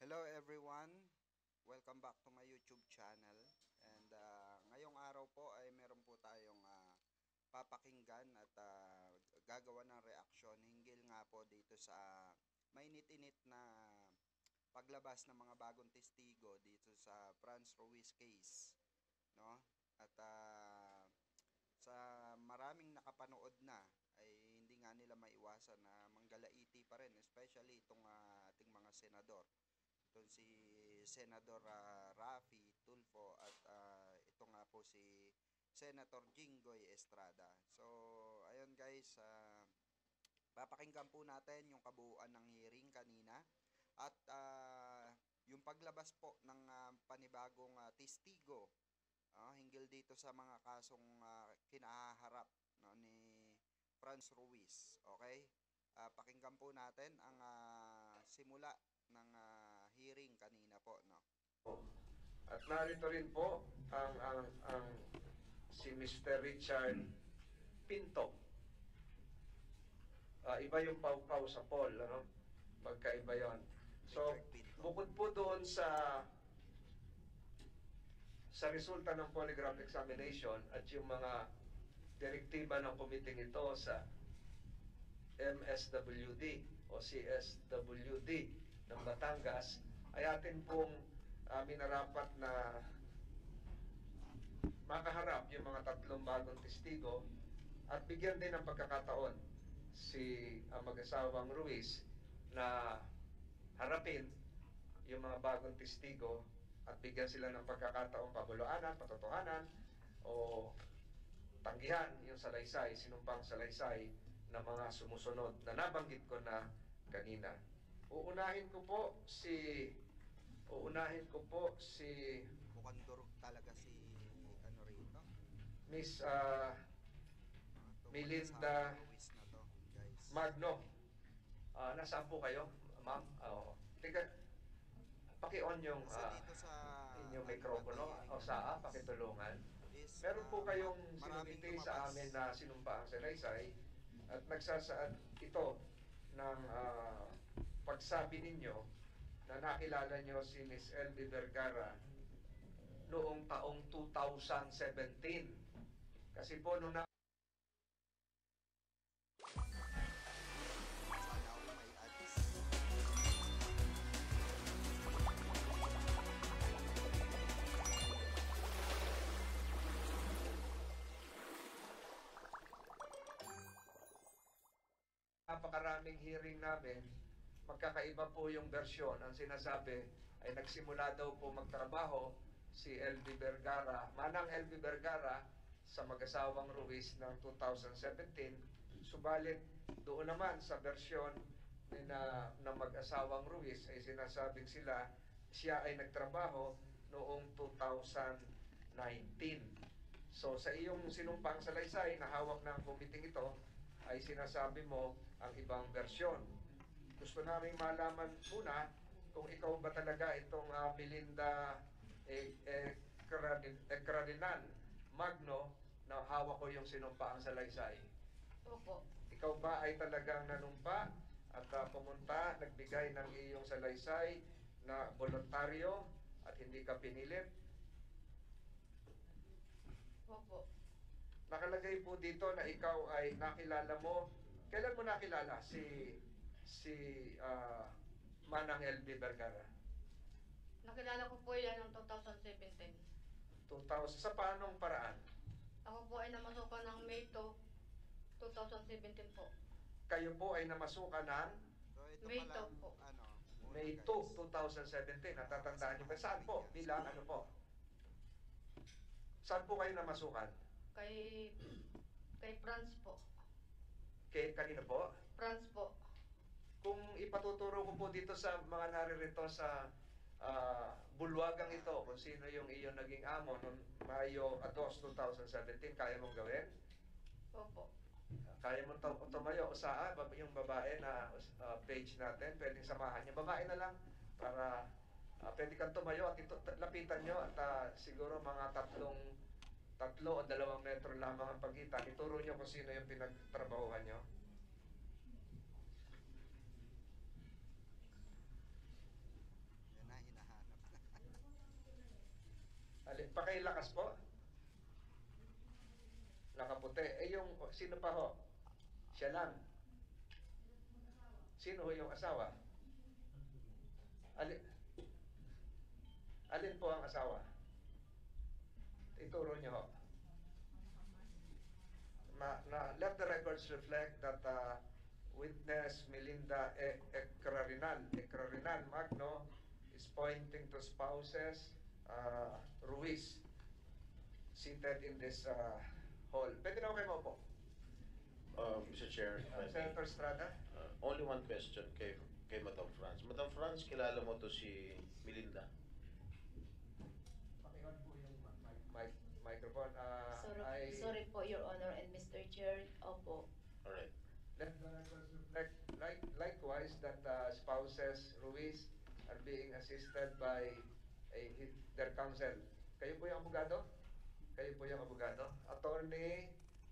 Hello everyone, welcome back to my YouTube channel. And ngayong araw po ay meron po tayong papakinggan at gagawa ng reaksyon hinggil nga po dito sa mainit-init na paglabas ng mga bagong testigo dito sa Franz Ruiz case, no? At sa maraming nakapanood na ay hindi nga nila maiwasan na manggalaiti pa rin, especially itong ating mga senador. Ito si Senador Raffy Tulfo at ito nga po si Senator Jinggoy Estrada. So, ayun guys, papakinggan po natin yung kabuuan ng hearing kanina at yung paglabas po ng panibagong testigo hinggil dito sa mga kasong kinaharap, no, ni Franz Ruiz. Okay? Pakinggan po natin ang simula ng hearing kanina po, no. At narito rin po ang si Mr. Richard Pinto. Iba yung pau-pau sa Paul, ano? Magkaiba yon. So, bukod po doon sa resulta ng polygraph examination at yung mga direktiba ng komiting ito sa MSWD o CSWD ng Batangas, ay atin pong minarapat na makaharap yung mga tatlong bagong testigo at bigyan din ng pagkakataon si mag-asawang Ruiz na harapin yung mga bagong testigo at bigyan sila ng pagkakataon pabulaanan, patotohanan o tanggihan yung salaysay, sinumpang salaysay na mga sumusunod na nabanggit ko na kanina. Uunahin ko po si mukhang durog talaga si ano rito, Miss tungkol Melinda sa Ruiz na to, guys. Magno. Nasaan po kayo, ma'am? Tika, paki-on yung Kasi dito sa inyong mikropono o saa, pakitulungan. is Meron po kayong maraming sinumite sa amin na sinumpaang salaysay at nagsasaad ito ng pagsabi ninyo na nakilala nyo si Miss Elby Vergara noong taong 2017. Kasi po nung sana all may ads. napakaraming hearing namin, magkakaiba po yung versyon. Ang sinasabi ay nagsimula daw po magtrabaho si LV Vergara, Manang LV Vergara, sa mag-asawang Ruiz ng 2017. Subalit doon naman sa versyon na mag-asawang Ruiz ay sinasabing siya ay nagtrabaho noong 2019. So sa iyong sinumpang salaysay na hawak ng komiting ito, ay sinasabi mo ang ibang versyon. Gusto namin malaman muna kung ikaw ba talaga itong Melinda Ekradinan Magno na hawak ko yung sinumpaang salaysay. Opo. Ikaw ba ay talagang nanumpa at pumunta, nagbigay ng iyong salaysay na voluntaryo at hindi ka pinilit? Opo. Nakalagay po dito na ikaw ay nakilala mo. Kailan mo nakilala si Manang LB Vergara? Nakilala ko po yan noong 2017. 2000. Sa paanong paraan? Ako po ay namasukan ng May 2, 2017 po. Kayo po ay namasukan ng So ito May pala 2 po. May 2, 2017. Natatandaan niyo ba? Saan po? Bilang ano po? Saan po kayo namasukan? Kay Franz po. Kanino po? Franz po. Kung ipatuturo ko po dito sa mga naririto sa bulwagang ito, kung sino yung iyong naging amo noong Mayo 2, 2017, kaya mong gawin? Opo. Kaya mong tumayo sa yung babae na page natin, pwedeng samahan niyo. Babae na lang para pwede kang tumayo at lapitan nyo at siguro mga 3 o 2 metro lamang ang pagitan. Ituro nyo kung sino yung pinagtrabahuhan nyo. Yan Pakailakas po. Nakaputi. Eh yung, sino pa ho? Siya lang. Sino ho yung asawa? Alin po ang asawa? Ituro niyo ho. Let the records reflect that witness Melinda Ecrarinal Magno is pointing to spouses Ruiz seated in this hall. Pwede na kayo maupo. Mr. Chair, Senator Estrada? only one question kay Madam Franz. Madam Franz, kilala mo to si Melinda? Paki-on po yung microphone. Sorry po, Your Honor and Mr. Chair. Opo. Alright. Let the records reflect likewise that spouses Ruiz are being assisted by their counsel. Kayo po yung abogado? Kayo po yung abogado? Attorney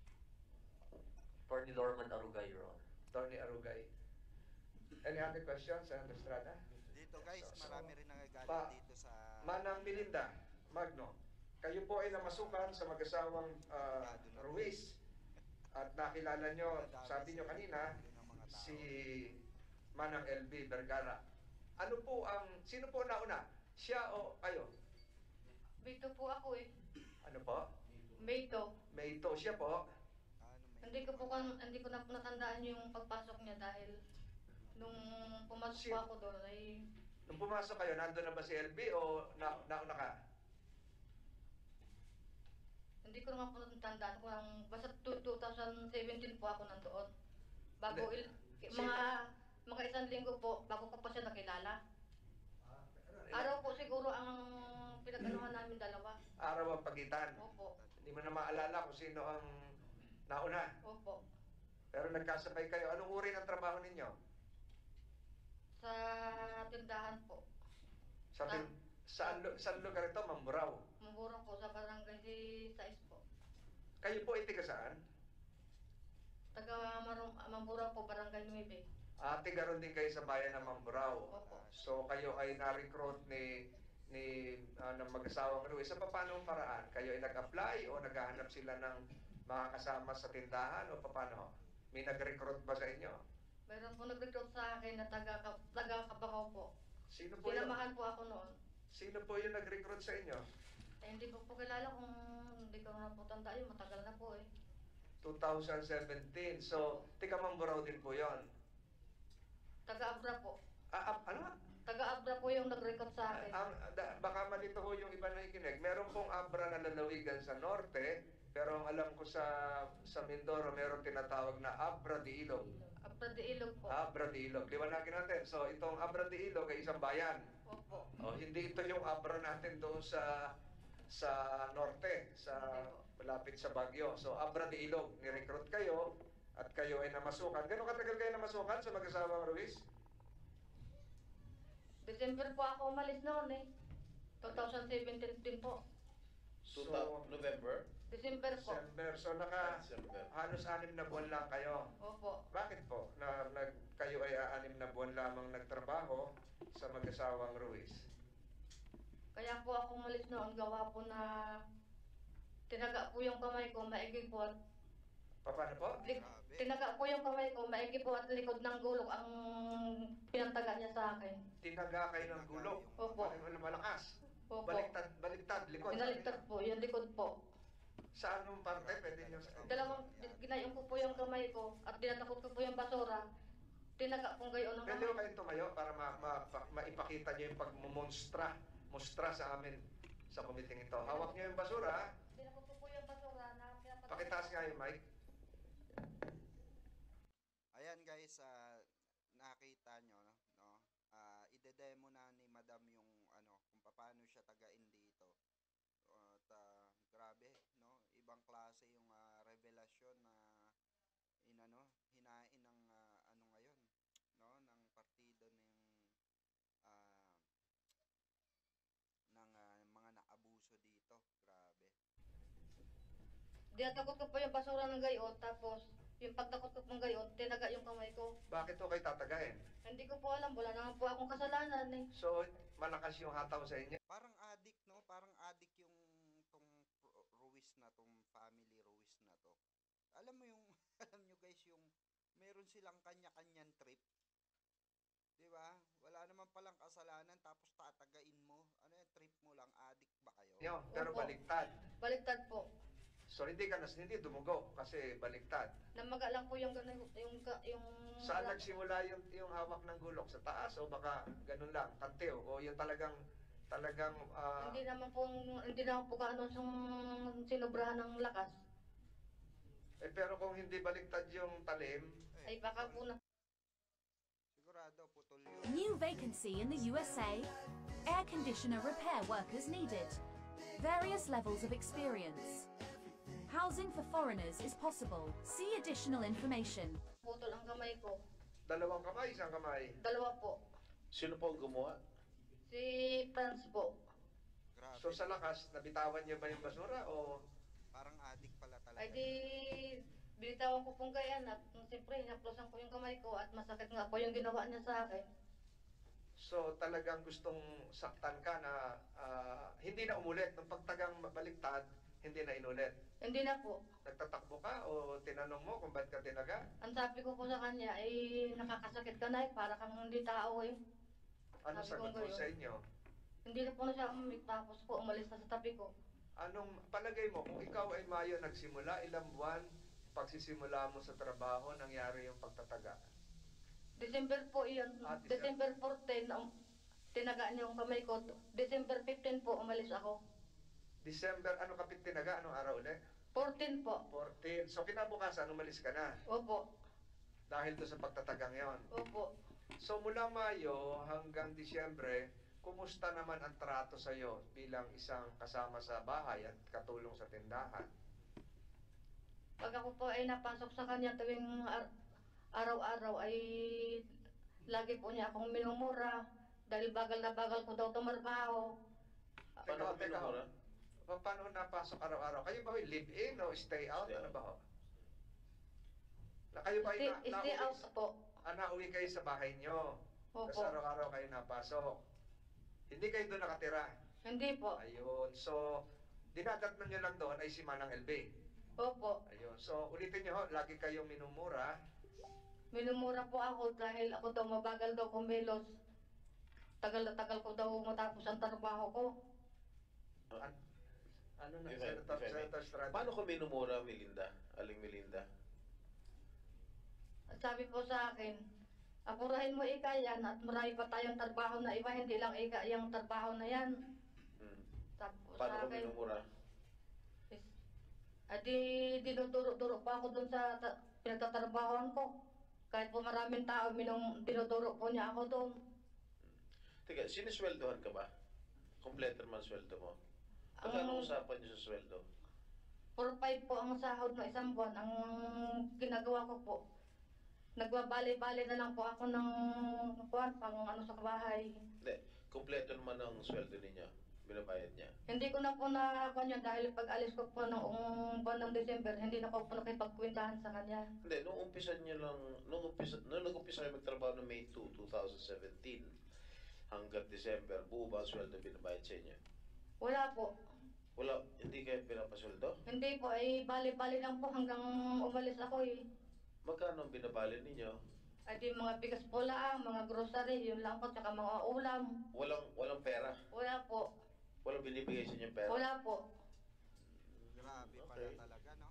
Norman Arugay, Your Honor. Attorney Arugay. Any other questions, Senator Estrada? Dito guys, marami rin nagagalit Pa- dito sa Manang Melinda Magno, kayo po ay namasukan sa mag-asawang Ruiz at nakilala nyo, sabi nyo kanina, si Manang LB Vergara. Ano po sino po nauna? Siya o kayo? Mayto po ako eh. Ano po? Mayto. Mayto, siya po. Hindi ko na po natandaan yung pagpasok niya dahil nung pumasok po ako doon ay Nung pumasok kayo, nandun na ba si LB o nauna ka? hindi ko naman po natandaan kung basta 2017 po ako nandoon. Bago mga isang linggo po bago ko pa siya nakilala. Araw po siguro ang pinag-anuhan namin dalawa. Araw ang pagitan. Opo. Hindi mo na maalala kung sino ang nauna. Opo. Pero nagkasabay kayo. Anong uri ng trabaho ninyo? Sa tindahan po. Saan lugar ito? Mamburao. Mangurong po sa barangay si Sais po. Kayo po ay tiga saan? Taga Mangurong po, barangay 9. Tiga ron din kayo sa bayan ng Mamburao. Opo. So kayo ay na-recruit ng mag-asawang Ruiz. Sa paano paraan? Kayo ay nag-apply o naghahanap sila ng mga kasama sa tindahan o paano? May nag-recruit ba sa inyo? Meron po nag-recruit sa akin na taga Kabacaw po. Sino po yun? Sinamahan po ako noon. Sino po yung nag-recruit sa inyo? Eh, hindi ko po kilala kung hindi ko na po tanda yun. Matagal na po eh. 2017. So, tiga Mamburao din po yon. Taga-Abra po. Ano? Taga-Abra po yung nag-recruit sa akin. Baka malito ho yung iba na ikinig. Meron pong Abra na lalawigan sa norte, pero ang alam ko sa Mindoro, meron tinatawag na Abra de Ilog. Abra de Ilog po. Abra de Ilog. Liwanagin natin. So, itong Abra de Ilog ay isang bayan. Opo. Hindi ito yung Abra natin doon sa norte, malapit sa Baguio. So, Abra de Ilog. Ni-recruit kayo at kayo ay namasukan. Gano'ng katagal kayo namasukan sa mag-asawang Ruiz? December po ako umalis noon eh. 2017 din po. November? December po. December. So, December. halos 6 na buwan lang kayo. Opo. Bakit po? Kayo ay 6 na buwan lamang nagtrabaho sa mag-asawang Ruiz. Kaya po ako umalis noon. Gawa po na tinaga po yung kamay ko, maigi po at Paano po? tinaga po yung kamay ko, maigi po at likod ng gulok ang pinantaga niya sa akin. Tinaga kayo ng gulong. Opo. Malakas. Opo. Baliktad, likod. Binaligtad po, yung likod po. Sa anong parte pwede nyo? Ginayong ko po yung kamay ko at dinatakot ko po yung basura. Tinaga pong gayon ng Pwede kamay. ko kayong tumayo para maipakita nyo yung mustra sa amin sa committee ito. Hawak nyo yung basura. Tinakot ko po yung basura na pinapatakot. Pakitaas nga yung mic. Ayan guys, nakita nyo, no? Ide-demo na ni Madam yung kung paano siya tagain dito. At grabe, no? Ibang klase yung revelasyon na hinain ng ngayon, no? Ng partido ng mga naabuso dito. Grabe. Dinatakot ko po yung basura ng gayon tapos yung pagtakot ko pong gayon, tinaga yung kamay ko. Bakit ko kayo tatagayin? Hindi ko po alam, wala naman po akong kasalanan eh. So, malakas yung hataw sa inyo. Parang addict, no? Parang addict yung alam mo yung, alam nyo guys, yung meron silang kanya-kanyang trip. Di ba? Wala naman palang kasalanan tapos tatagain mo. Ano yung trip mo lang? Addict ba kayo? Nyo, pero Opo. baliktad. Baliktad po. So hindi dumugo kasi baliktad. Namaga lang po yung ganun, yung Saan nagsimula yung hawak ng gulok? Sa taas o baka ganun lang, kantiw? O yung talagang Hindi naman po gaano yung sinobrahan ng lakas. pero kung hindi baliktad yung talim, Ay baka po na Sigurado, putol yun. New vacancy in the USA. Air conditioner repair workers needed. Various levels of experience. Housing for foreigners is possible. See additional information. putol ang kamay ko. dalawang kamay, isang kamay. Dalawa po. Sino po ang gumawa? Si Franz po. Grabe. So sa lakas, nabitawan niyo ba yung basura o Parang addict pala talaga. Ay di, binitawan ko pong gayan at siyempre, hinaplosan ko yung kamay ko at masakit nga po yung ginawa niya sa akin. so talagang gustong saktan ka na hindi na umulit? Nung pagtagang baliktad, hindi na inulit? Hindi na po. Nagtatakbo ka o tinanong mo kung ba't ka tinaga? Ang sabi ko po sa kanya, ay nakakasakit ka na para kang hindi tao eh. Ano Sabi sagot ko mo ngayon. sa inyo? Hindi na po na siya umimik tapos po umalis na sa tabi ko. Anong palagay mo, kung ikaw ay Mayo nagsimula, ilang buwan pagsisimula mo sa trabaho, nangyari yung pagtataga? December po iyon. Ah, December 14, tinaga niya yung kamay ko. December 15 po, umalis ako. December, ano kapit tinaga? Anong araw ulit? 14 po. 14. So kinabukasan, umalis ka na Opo. dahil to sa pagtatagang yon. Opo. So mula Mayo hanggang Disyembre, kumusta naman ang trato sa iyo bilang isang kasama sa bahay at katulong sa tindahan? Pag ako po ay napasok sa kanya tuwing araw-araw ay lagi po niya akong minumura dahil bagal na bagal ko daw tumarbaho. Paano ka Teka, pinumura? paano napasok araw-araw? Kayo ba live-in o stay out? Stay Ano out. ba ho? Kayo ba Stay out po. nauwi kayo sa bahay nyo? Tapos Opo. araw-araw kayo napasok? Hindi kayo doon nakatira? Hindi po. Ayun. So, dinadatnan nyo lang doon ay si Manang LB. Opo. Ayun. So, ulitin nyo ho, lagi kayong minumura. Minumura po ako dahil ako daw mabagal daw kumilos. Tagal na tagal ko daw matapos ang trabaho ko. Ano na, If I may. Senator Estrada? Paano ko minumura, Melinda? Aling Melinda? At sabi po sa akin, apurahin mo ika yan at marami pa tayong trabaho na iba, hindi lang ika yung trabaho na yan. Hmm. Sabi po Paano sa ko akin, minumura? at di dinuduro-duro pa ako dun sa pinagtatrabahoan ko. Kahit po maraming tao, dinuduro po niya ako doon. Teka, sinisweldohan ka ba? Kompleto naman sweldo mo. Ang- Magkano usapan niyo sa sweldo? 4-5 po ang sahod ng isang buwan. Ang ginagawa ko po, nagbabali-bali na lang po ako ng kuwan, pang ano sa bahay. Hindi, kompleto naman ang sweldo ninyo. Binabayad niya. Hindi ko na po nakakuha niya dahil pag alis ko po noong buwan ng December, hindi na ko po nakipagkwentahan sa kanya. Hindi, nung umpisa niyo lang, nung nag-umpisa kayo magtrabaho noong May 2, 2017 hanggang December, buo ba ang sweldo binabayad sa inyo? Wala po. Wala, hindi kayo pinapasweldo? Hindi po, ay bali-bali lang po hanggang umalis ako eh. Magkano ang binabali ninyo? Ay di mga bigas po lang, mga grocery, yun lang po, tsaka mga ulam. Walang pera? Wala po. Walang binibigay sa inyo pera? Wala po. Grabe pala Okay. talaga, no?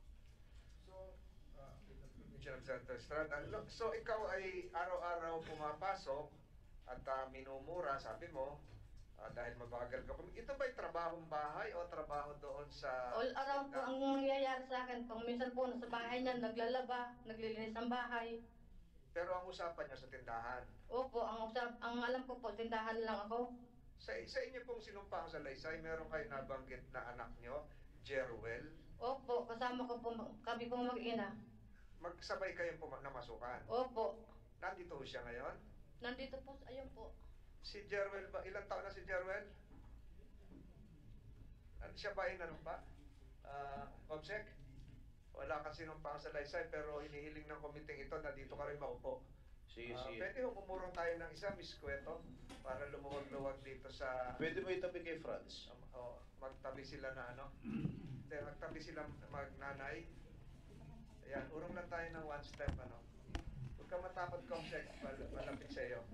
Senator Estrada. So, ikaw ay araw-araw pumapasok at minumura, sabi mo, dahil mabagal ka. Ito ba'y trabahong bahay o trabaho doon sa... All around po ang nangyayari sa akin. Kung minsan po nasa bahay niya, naglalaba, naglilinis ng bahay. Pero ang usapan niya sa tindahan. Opo, ang alam ko po, tindahan lang ako. Sa inyo pong sinumpang sa Laysay, meron kayo nabanggit na anak nyo, Jerwel. Opo, kasama ko po, kami pong mag-ina. Magsabay kayong namasukan. Opo, Nandito siya ngayon. nandito po, ayun po. Si Jerwel ba? Ilang taon na si Jerwel? Siya ba ay nanumpa? Comsec? Wala kang sinumpang sa Laysay pero hinihiling ng komiting ito na dito ka rin maupo. Sige, sige. Pwede yung umurong tayo ng isa, Miss Cueto, para lumuwag-luwag dito sa... Pwede mo itabi kay Franz? magtabi sila na ano. Hindi, magtabi sila magnanay. Ayan, urong lang tayo ng one step, ano. Huwag ka matakot, Comsec, malapit sa iyo.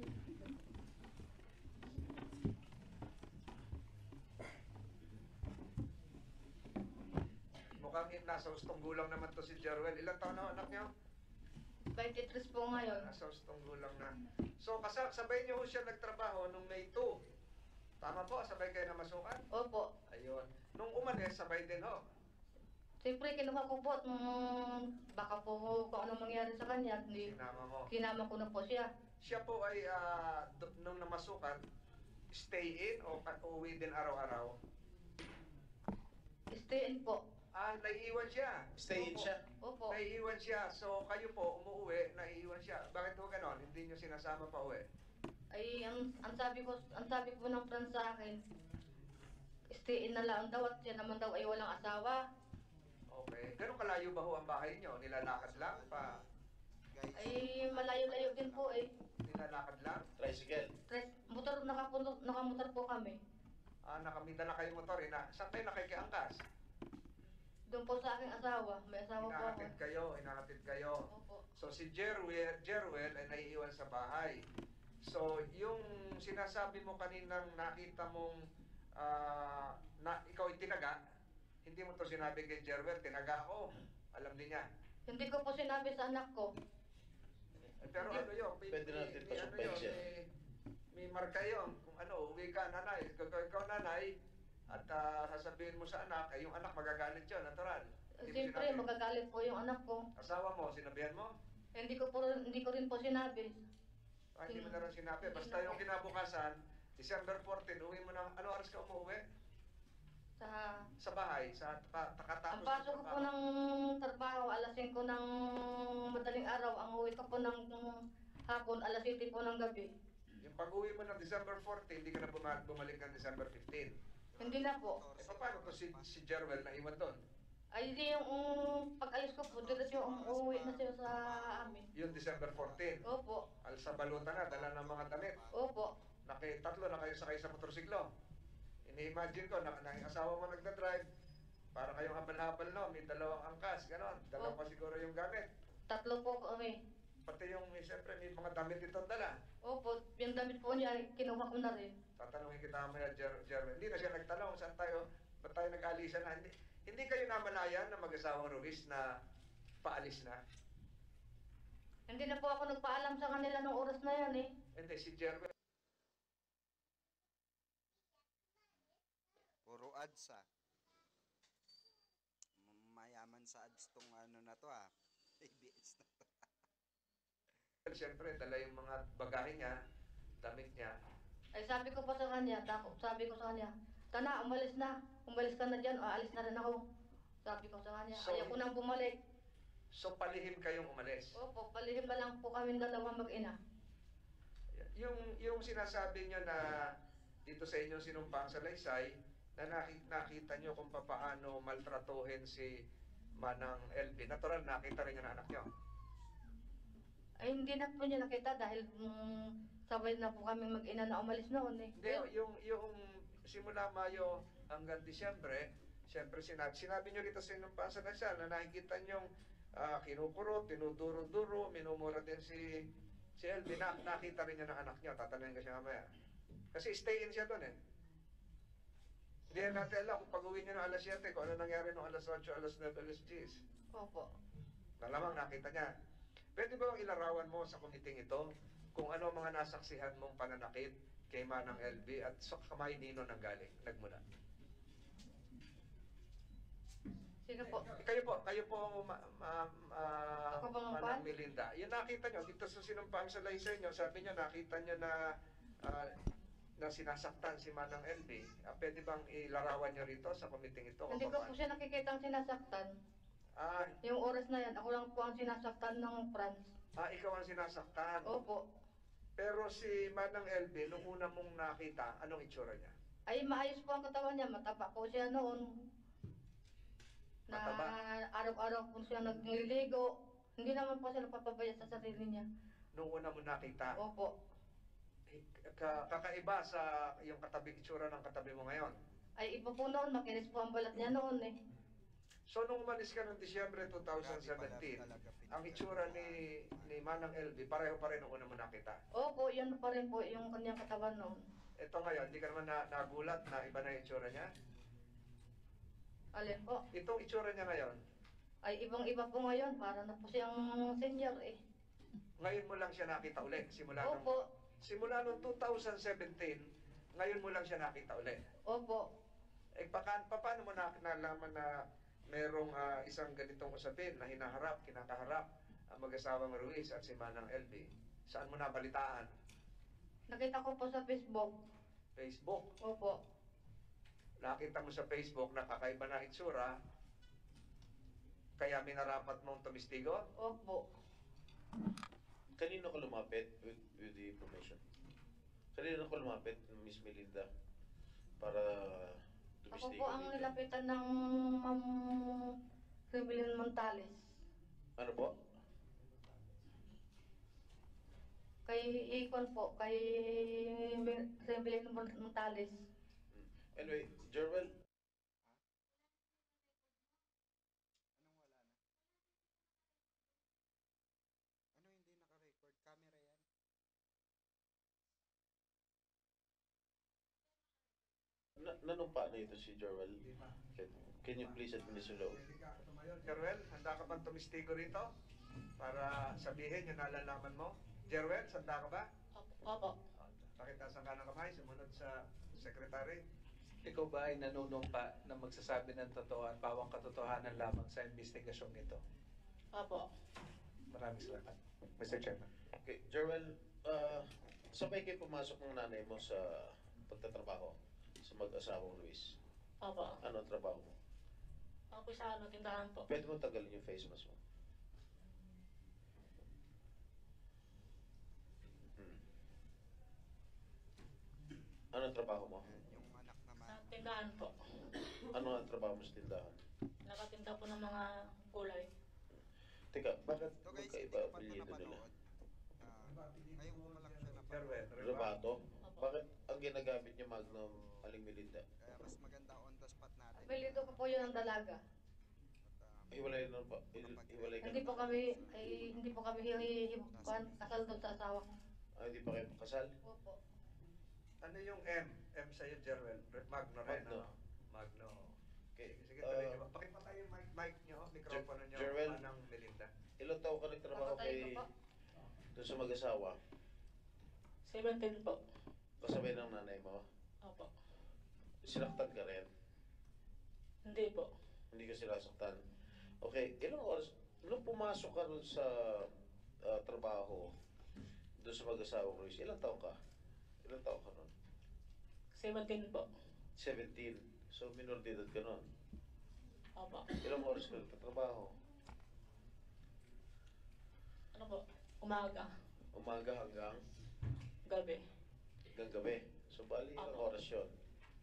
Mukhang nasa ustong gulang naman to si Jerwel. Ilang taon na anak niyo? 23 po ngayon. Nasa ustong gulang na. So, sabay niyo ho siya nagtrabaho nung May 2. Tama po, sabay kayo na masukan? Opo. Ayun. Nung umalis, sabay din ho. Siyempre, kinuha ko po at baka po kung anong mangyari sa kanya. Hindi, Sinama mo. kinama ko na po siya. Siya po ay, nung namasukan, stay in o uwi din araw-araw? Stay in po. Naiiwan siya. Stay in Opo. siya. Opo. Naiiwan siya. So, kayo po, umuwi, naiiwan siya. Bakit po ganon? Hindi nyo sinasama pa uwi? Ay, ang sabi po ng friend sa akin, stay in na lang daw at siya naman daw ay walang asawa. Okay. Ganun kalayo ba ho ang bahay nyo? Nilalakad lang pa? Guys, Ay, malayo-layo din po eh. Nilalakad lang? Tricycle. Motor, nakamotor po kami. Nakamita na kayo motor. Saan kayo nakikiangkas? Doon po sa aking asawa. May asawa po ako. Hinahatid kayo. Opo. So, si Jerwel ay naiiwan sa bahay. So, yung sinasabi mo kaninang nakita mong na ikaw ay tinaga, hindi mo to sinabi kay Jerwel, tinaga ako. Alam din niya. Hindi ko po sinabi sa anak ko. Pero ano yun? Pwede natin pasuspensya. May marka yun. Kung ano, uwi ka, nanay. Ikaw, nanay, at sasabihin mo sa anak, yung anak magagalit yun, natural. Hindi mo Siyempre, sinabi. magagalit po yung anak ko. Asawa mo, sinabihan mo? Hindi ko rin po sinabi. Hindi mo na rin sinabi. Basta yung kinabukasan, December 14, uwi mo ng, ano oras ka umuwi? Sa bahay, takatapos Ang pasok ko po ng trabaho, alas 5 ng madaling araw. Ang uwi ko po ng hapon, alas 7 po ng gabi. Yung pag-uwi mo ng December 14, hindi ka na bumalik ng December 15. Hindi na po. Paano to si Jerwel na iwan doon? Ay, di yung pag-alis ko po, diretso yung uuwi na siya sa amin. Yung December 14. Opo. Sa balutan na, dala ng mga damit. Opo. Tatlo na kayo sakay sa motorsiklo. Ini-imagine ko, na yung asawa mo nagda-drive, para kayong habal-habal, no? May dalawang angkas, gano'n. Dalawa pa siguro yung gamit. 3 po kami. Pati yung, siyempre, may mga damit itong dala. Opo, yung damit po niya, kinuha ko na rin. Tatanungin kita mamaya, Jerwin. Hindi na siya nagtanong, saan tayo, ba't tayo nag-alisan na? Hindi kayo namalayan na mag-asawang Ruiz na paalis na? Hindi na po ako nagpaalam sa kanila nung oras na yan eh. Hindi, si Jerwin. puro ads Mayaman sa ads tong ano na to ABS na to. Siyempre, dala yung mga bagahe niya, damit niya. Ay sabi ko pa sa kanya, sabi ko sa kanya, Tana, umalis ka na dyan, aalis na rin ako. Sabi ko sa kanya, So, ayaw ko nang bumalik. So, palihim kayong umalis. Opo, palihim na lang po kami dalawang mag-ina. Yung sinasabi nyo na dito sa inyong sinumpang salaysay, na nakita nyo kung paano maltratuhin si Manang LB. Natural, nakita rin yung anak nyo. Ay hindi na po niya nakita dahil sabay na po kami mag-ina na umalis noon eh. Hindi, yung simula Mayo hanggang Disyembre, siyempre sinabi nyo dito sa sinumpang salaysay na nakikita nyo kinukurot, tinuduro-duro, minumura din si LB. Nakita rin niya ng anak nyo. Tatanungin ko siya mamaya. Kasi stay in siya doon eh. Hindi natin alam kung pag-uwi niya ng alas 7, kung ano nangyari ng alas 8, alas 9, alas 10. Opo. Malamang nakita niya. Pwede ba bang ilarawan mo sa komiting ito kung ano ang mga nasaksihan mong pananakit kay Manang LB at sa kamay nino nagmula? Sino po? Kayo po Ako ba ang Manang pan? Melinda. Yung nakita nyo, dito sa sinumpang salaysay nyo, sabi nyo, nakita nyo na sinasaktan si Manang LB. Pwede bang ilarawan nyo rito sa komiting ito? Hindi ko po siya nakikita ang sinasaktan. Yung oras na yan, ako lang po ang sinasaktan ng Franz. Ikaw ang sinasaktan. Opo. Pero si Manang LB, nung una mong nakita, anong itsura niya? Ay maayos po ang katawan niya, mataba po siya noon. Na Mataba? araw-araw po siya nagliligo. Hindi naman po siya napapabaya sa sarili niya. Nung una mo nakita. Opo. Kakaiba sa yung itsura ng katabi mo ngayon. Ay iba po noon, makinis po ang balat niya noon eh. So nung umalis ka ng Disyembre Grabe pala 2017, talaga ang itsura ni Manang LB, pareho pa rin nung una mo nakita. Opo, yan pa rin po yung kanyang katawan noon. Ito ngayon, hindi ka naman nagulat na iba na yung itsura niya? Alin po? Itong itsura niya ngayon, Ay, ibang-iba po ngayon. Para na po siyang senior eh. ngayon mo lang siya nakita uli. Opo. Simula nung 2017, ngayon mo lang siya nakita uli. Opo. Eh, paano mo nalaman na merong isang ganitong usapin na kinakaharap ang mag-asawang Ruiz at si Manang LB? Saan mo nabalitaan? Nakita ko po sa Facebook. Facebook. Opo. Nakita mo sa Facebook na kakaiba na itsura, kaya minarapat mong tumistigo? Opo. Kanino ka lumapit with the information? Kanino ka lumapit, Miss Melinda, para Ako tumistigo po ang dito? nilapitan ng Ma'am Rebelin Montales. Ano po? Kay Ikon po, kay Rebelin Montales. Anyway, Jerwel, Ano hindi naka-record? Camera yan? nanumpa na ito si Jerwel. Can you please administer the oath? Jerwel, handa ka bang tumistigo rito? Para sabihin yung nalalaman mo? Jerwel, handa ka ba? Opo. Pakitasan ka ng kamay, sumunod sa sekretary. Ikaw ba ay nanunumpa na magsasabi ng totoo at pawang katotohanan lamang sa investigasyong ito? Opo. Maraming salamat. Mr. Chairman. Okay, Jerwel, sabay kayo pumasok ng nanay mo sa pagtatrabaho sa mag-asawang Luis. Opo. Ano ang trabaho mo? Ako sa tindahan po. Pwede mo tagalin yung face mask mo. Hmm. Ano ang trabaho mo? Ayan, yung anak naman. Sa tindahan po. Ano ang trabaho mo sa tindahan? Nakatinda po ng mga gulay. Teka, bakit So guys, magkaiba hindi ko pa ito apelyido nila? napanood. Ngayon ko pa lang siya Jerwel, napanood. Rebato? Bakit ang ginagamit niyo Magnum Aling Melinda? Kaya mas maganda on the spot natin. Apelyido ko po yun ang dalaga. Hiwalay na ba? Hiwalay ka Hindi na po ba? kami, hindi po kami kasal doon sa asawa ko. Hindi pa kayo pakasal? Opo. Ano yung M? M sa'yo, Jerwel. Magno rin, Magno. ano? Magno. Okay. Sige, tuloy niyo. Pakipatay yung mic niyo, mikropono niyo, Jerwel. Manang Melinda. Ilang taon ka nagtrabaho Papatay kay ko po. doon sa mag-asawa? 17 po. Kasabay ng nanay mo? Opo. Sinaktan ka rin? Hindi po. Hindi ka sinasaktan? Okay, ilang oras, nung pumasok ka doon sa trabaho, doon sa mag-asawa Ruiz, ilang taon ka? Ilang taon ka nun? 17 po. 17. So, minor de edad ka nun. Opo. Ilang oras ka nagtatrabaho? Ano po? Umaga. Umaga hanggang Gabi. gabi. So, bali ilang Opo. oras yun?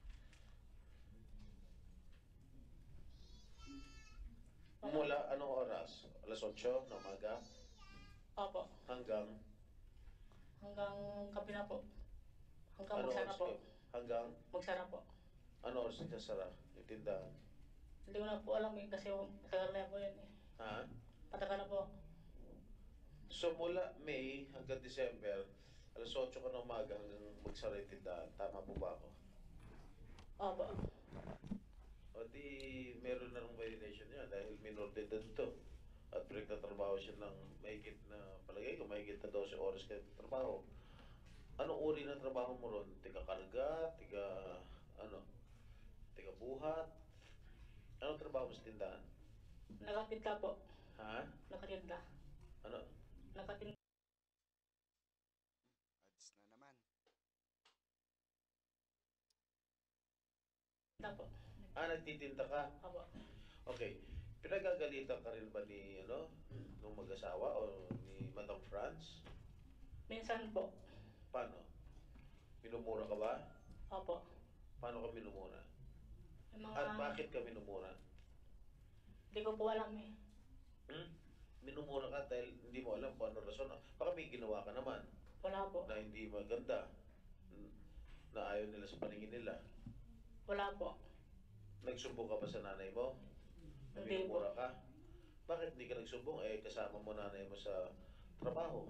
Mula anong oras? Alas 8 na umaga Opo. hanggang Hanggang gabi na po. Hanggang anong magsara oras po. kayo? Hanggang Magsara po. anong oras nagsasara yung tindahan? Hindi ko na po alam eh, kasi matagal na po yun eh. Ha? Matagal na po. So mula May hanggang December, alas 8 ka na umaga hanggang magsara yung tindahan. Tama po ba ako? Opo. O di meron na ng violation niya dahil minor de edad to. At pinagtatrabaho siya ng mahigit na, palagay ko, mahigit na 12 oras ka trabaho. Anong uri ng trabaho mo ron? Tiga karga? Tiga buhat? Anong trabaho mo sa tindahan? Nakatinda po. Ha? Nakatinda. Ano? Nakatinda Ads na naman. po. Nagtitinda ka? Opo. Okay. Pinagagalitan ka rin ba ni, nung mag-asawa o ni Madam France? Minsan po. Paano? Minumura ka ba? Opo. Paano ka minumura? Yung mga... At bakit ka minumura? Hindi ko po alam eh. Minumura ka dahil hindi mo alam kung ano rason. Baka may ginawa ka naman Wala po. na hindi maganda, na ayaw nila sa paningin nila. Wala po. Nagsumbo ka ba sa nanay mo? Na Hindi po. minumura ka? Bakit hindi ka nagsumbong? Eh, kasama mo nanay mo sa trabaho.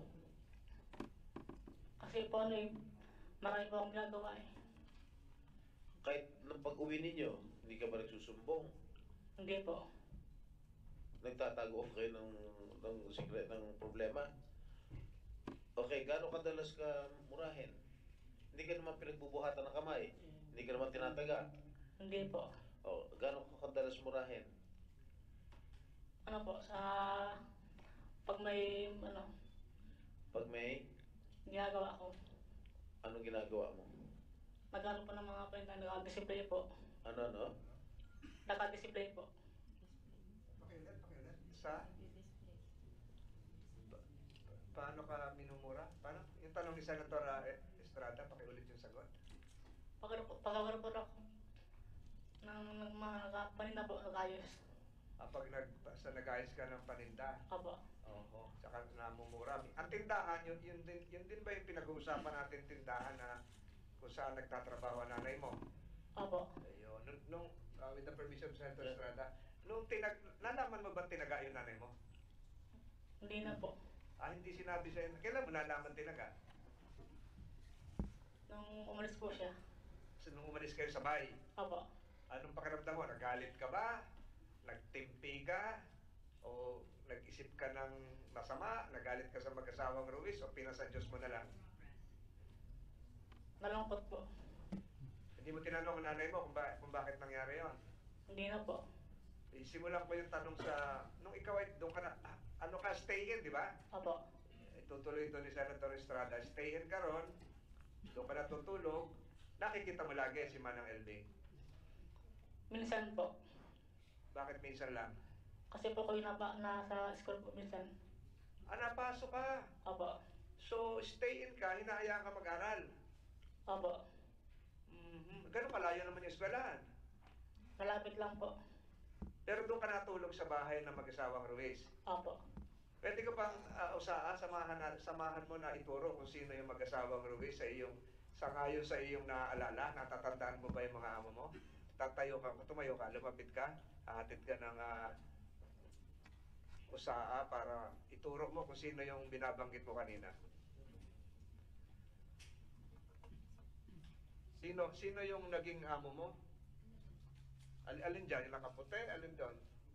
Kasi po ano eh, marami po akong ginagawa eh. Kahit nung pag-uwi ninyo, hindi ka ba nagsusumbong? Hindi po. Nagtatago kayo ng secret ng problema? Okay, gaano kadalas ka murahin? Hindi ka naman pinagbubuhatan ng kamay. Hindi ka naman tinataga. Hindi po. O, gaano ka kadalas murahin? Ano po, sa pag may ano, Pag may, ginagawa ko, anong ginagawa mo? magano po ng mga kwenta, naka-display po. Ano? Naka-display po. Pakiulit. Sa? Paano ka minumura? Paano? Yung tanong ni Senator Estrada, pakiulit yung sagot. Pagkakaroon po ako ng mga paninda po, nag-ayos. Pag nag-ayos ka ng paninda, Opo. oho, tsaka namumura. Ang tindahan, yun din ba yung pinag-uusapan natin tindahan na kung saan nagtatrabaho ang nanay mo? Opo. Ayun. With the permission of Senator Estrada, nalaman mo ba tinaga yung nanay mo? Hindi na po. Hindi sinabi sa'yo. Kailan mo nalaman tinaga? Nung umalis po siya. So, nung umalis kayo sa bahay, Opo. anong pakiramdam mo? Nagalit ka ba? Nagtimpi ka? O nag-isip ka ng masama? Nagalit ka sa mag-asawang Ruiz? O pinasa Diyos mo na lang? Nalungkot po. Hindi mo tinanong ang nanay mo kung bakit nangyari yon. Hindi na po. Simulan ko yung tanong sa... Nung ikaw ay doon ka na... ano ka? Stay in, di ba? Opo. Tutuloy ito ni Senator Estrada. Stay in ka ron. Doon ka na tutulog. Nakikita mo lagi si Manang LB. Minsan po. Bakit minsan lang? Kasi po ko nasa school po minsan. Napasok ka. Opo. So, stay in ka, hinahayaan ka mag-aral. Opo. Ganun kalayo naman yung eskwelahan. Malapit lang po. Pero doon ka natulog sa bahay ng mag-asawang Ruiz. Opo. Pwede ka pang samahan mo na ituro kung sino yung mag-asawang Ruiz sangayon sa iyong naaalala. Natatandaan mo ba yung mga amo mo? Tumayo ka, lumapit ka, hahatid ka ng usaa para ituro mo kung sino yung binabanggit mo kanina. Sino yung naging amo mo? Alin dyan? Yung nakaputi? Alin doon?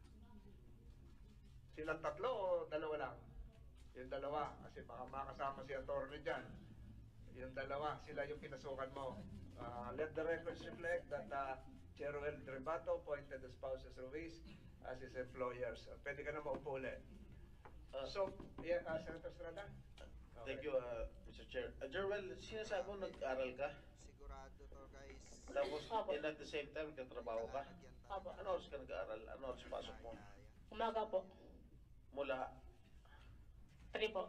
Silang tatlo o dalawa lang? Yung dalawa. Kasi baka makasama si attorney dyan. Yung dalawa, sila yung pinasukan mo. Let the records reflect that Cheruel Drebato appointed the spouses Ruiz as his employers. Pwede ka na maupo ulit. Senator Estrada? Thank you, Mr. Chair. Jerwel, sinasabi mo nag-aral ka? Sigurado to, guys. Tapos, Opo. and at the same time, katrabaho ka? Opo. Ano oras ka nag-aaral? Ano oras pasok mo? Umaga po. Mula 3 po.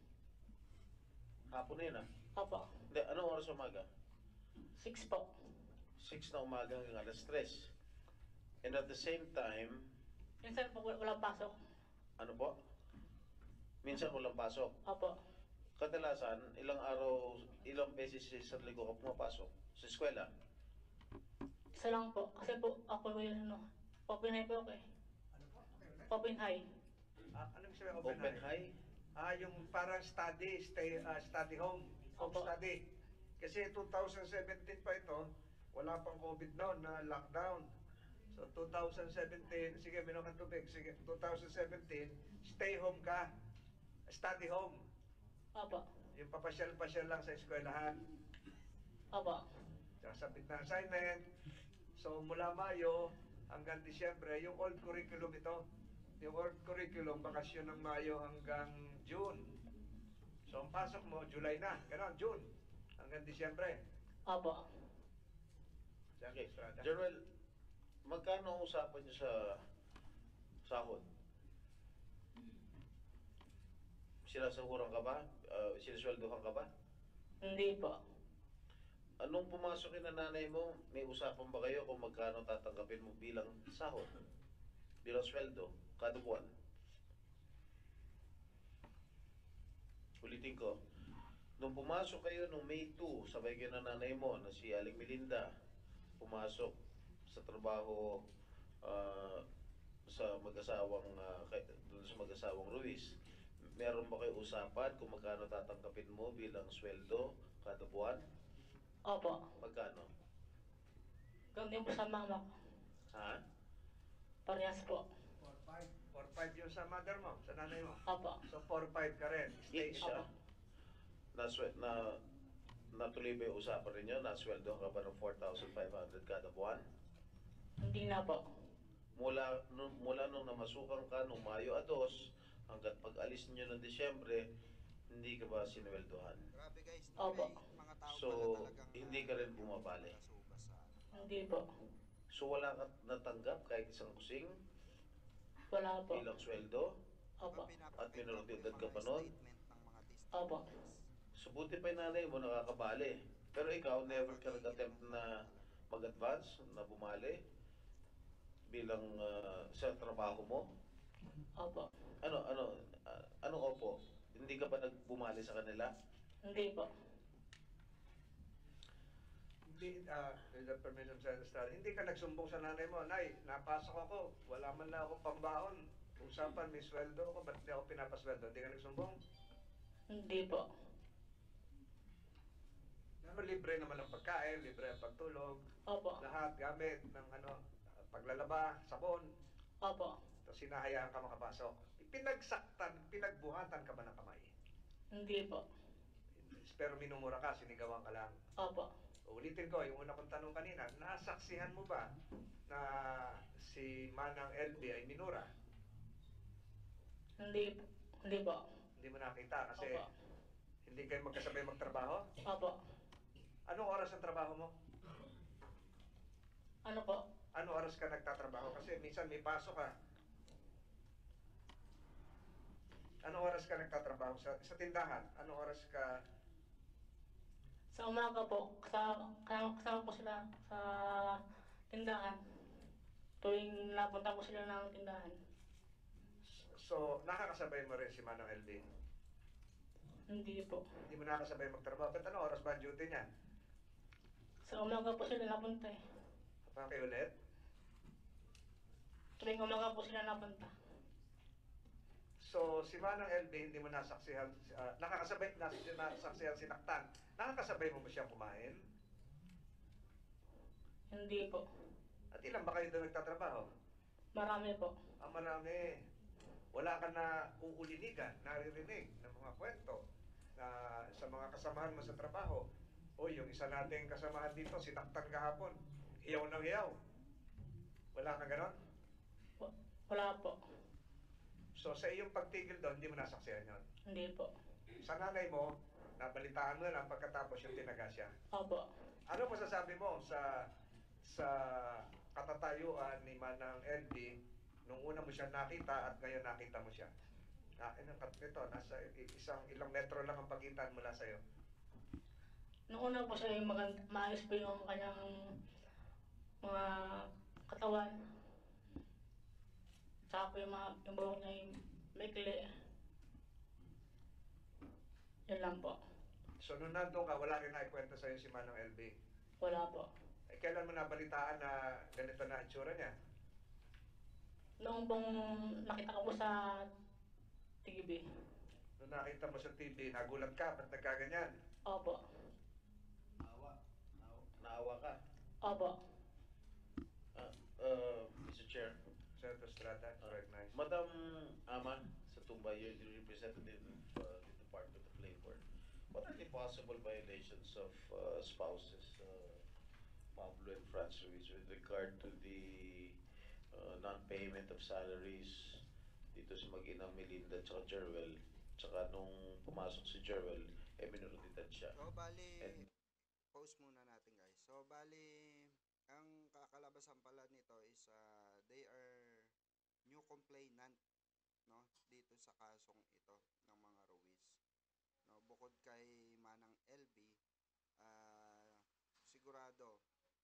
hapon na yun Opo. Hindi, anong oras umaga? 6 po. 6 na umaga hanggang alas 3. And at the same time, Minsan po walang pasok. ano po? Minsan walang pasok. Opo. Kadalasan, ilang beses sa isang linggo ka pumapasok sa eskwela? Isa lang po. Kasi po ako yung open high po ako eh. Open high. Anong sabi Open high? Yung parang study home Opo. study. Kasi 2017 pa ito, wala pang COVID noon na lockdown. So 2017, sige, minom ng tubig. Sige, 2017, stay home ka. Study home. Opo. Yung papasyal-pasyal lang sa eskwelahan. Opo. Sasabit na assignment. So mula Mayo hanggang Disyembre, yung old curriculum ito. Yung old curriculum, bakasyon ng Mayo hanggang June. So ang pasok mo, July na. Ganon, June. Hanggang Disyembre. Opo. Okay. Estrada. Jerwel, magkano ang usapan niyo sa sahod? Sinasahuran ka ba? Sinasweldohan ka ba? Hindi po. Anong pumasok na nanay mo, may usapan ba kayo kung magkano tatanggapin mo bilang sahod? Bilang sweldo, kada buwan? Ulitin ko, nung pumasok kayo nung May 2, sabay kayo ng nanay mo na si Aling Melinda, pumasok sa trabaho sa mag-asawang dun sa mag-asawang Ruiz, meron ba kayo usapan kung magkano tatanggapin mo bilang sweldo kada buwan? Opo. Magkano? Ganun din po sa mama ko. Ha? Parehas po. 4-5 yung sa mother mo, sa nanay mo. Opo. So 4-5 ka rin. Stay Each Opo. natuloy ba yung usapan rin yun? Nasweldo ka ba ng 4,500 kada buwan? Hindi na po. Mula nung namasukan ka nung Mayo 2 hanggat pag-alis niyo ng Disyembre, hindi ka ba sinweldohan? Grabe guys, no, Opo. may mga tao So, pala talagang hindi ka rin bumabali. nakasuba sa Hindi po. So wala ka natanggap kahit isang kusing Wala po. bilang sweldo? Opo. At minoridad ka pa nun? statement ng mga Opo. So buti pa yung nanay mo nakakabali. Pero ikaw, never ka nag-attempt na mag-advance, na bumali bilang sa trabaho mo? Opo. Anong opo? Hindi ka ba nagbumali sa kanila? Hindi po. Hindi, with the permission of Senator Estrada, hindi ka nagsumbong sa nanay mo, Nay, napasok ako, wala man na akong pambaon. Usapan, may sweldo ako, ba't hindi ako pinapasweldo? Hindi ka nagsumbong? Hindi po. Naman libre naman ang pagkain, libre ang pagtulog, Opo. lahat gamit ng paglalaba, sabon, Opo. tapos hinahayaan ka makapasok. Pinagbuhatan ka ba ng kamay? Hindi po. Pero minumura ka, sinigawan ka lang. Opo. Ulitin ko, yung una kong tanong kanina, nasaksihan mo ba na si Manang LB ay minura? Hindi po. Hindi po. Hindi mo nakita kasi Opo. hindi kayo magkasabay magtrabaho? Opo. Anong oras ang trabaho mo? Ano po? Anong oras ka nagtatrabaho? Kasi minsan may pasok ka. Anong oras ka nagtatrabaho sa tindahan? Anong oras ka? Sa umaga po, kasama po sila sa tindahan. Tuwing napunta po sila ng tindahan. So, nakakasabay mo rin si Manang LB? Hindi po. Hindi mo nakakasabay magtrabaho. Ba't anong oras ba ang duty niya? Sa umaga po sila napunta eh. Pakiulit? Tuwing umaga po sila napunta. So, si Manang LB, hindi mo nasaksihan, nasaksihan sinaktan. Nakakasabay mo ba siyang kumain? Hindi po. At ilan ba kayo doon nagtatrabaho? Marami po. Marami. Wala ka na uulinigan, naririnig ng mga kwento na sa mga kasamahan mo sa trabaho. O yung isa nating kasamahan dito, sinaktan kahapon. Hiyaw ng hiyaw. Wala ka ganon? Wala po. So, sa iyong pagtigil doon, hindi mo nasaksihan yun. Hindi po. Sa nanay mo, nabalitaan mo na lang pagkatapos yung tinaga siya. Opo. Ano masasabi mo sa katatayuan ni Manang LB nung una mo siya nakita at ngayon nakita mo siya? Ito, nasa ilang metro lang ang pagitan mula sa'yo. Noong una po siya yung maayos po yung kanyang mga katawan. Saka po yung buhok niya yung maikli. Yun lang po. So nung nandun ka, wala rin naikwento sa'yo si Manang LB. Wala po. Eh, kailan mo nabalitaan na ganito na itsura niya? Noong pong nakita ko po sa TV. Nung nakita mo sa TV, nagulat ka, ba't nagkaganyan? Opo. Naawa ka? Opo. Mr. Chair, Senator Estrada, recognize. Madam Ama Satumba, you're the representative of the Department of Labor. What are the possible violations of spouses, Pablo and Franz Ruiz, with regard to the non-payment of salaries dito sa mag-ina Melinda at Jerwel, tsaka nung pumasok si Jerwel, minoridad siya. So, bali, And- pause muna natin guys. So, bali, ang kakalabasan pala nito is they are new complainant, no, dito sa kasong ito ng mga Ruiz. No, bukod kay Manang LB, sigurado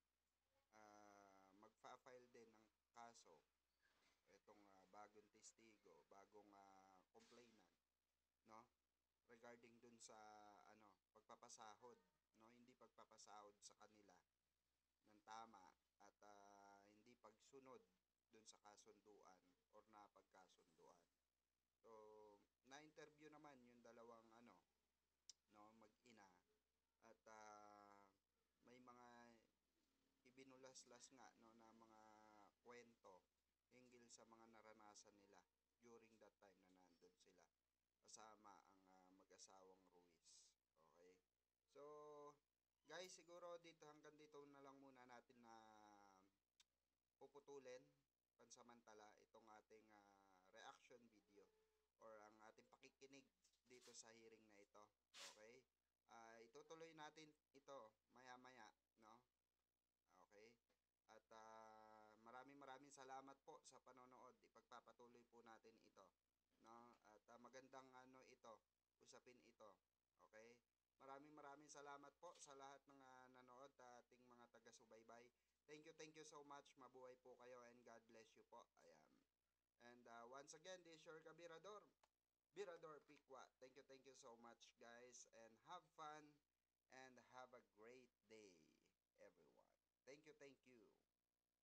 magfa-file din ng kaso itong bagong testigo, bagong complainant, no? Regarding dun sa pagpapasahod, no, hindi pagpapasahod sa kanila ng tama at hindi pagsunod dun sa kasunduan or napagkasunduan. So, na-interview naman yung dalawang no, mag-ina at may mga ibinulaslas nga no na mga kwento hinggil sa mga naranasan nila during that time na nandun sila kasama ang mag-asawang Ruiz. Okay? So, guys, siguro dito hanggang dito na lang muna natin na puputulin pansamantala itong ating reaction video or ang ating pakikinig dito sa hearing na ito. Okay? Itutuloy natin ito maya-maya, no? Okay? At maraming salamat po sa panonood. Ipagpapatuloy po natin ito, no? At magandang ito, usapin ito. Okay? Maraming salamat po sa lahat ng nanood, ating mga taga-subaybay. Thank you so much. Mabuhay po kayo and God bless you po. Ayan. And once again, this is your Kabirador, Birador Pikwa. Thank you so much, guys, and have fun and have a great day, everyone. Thank you.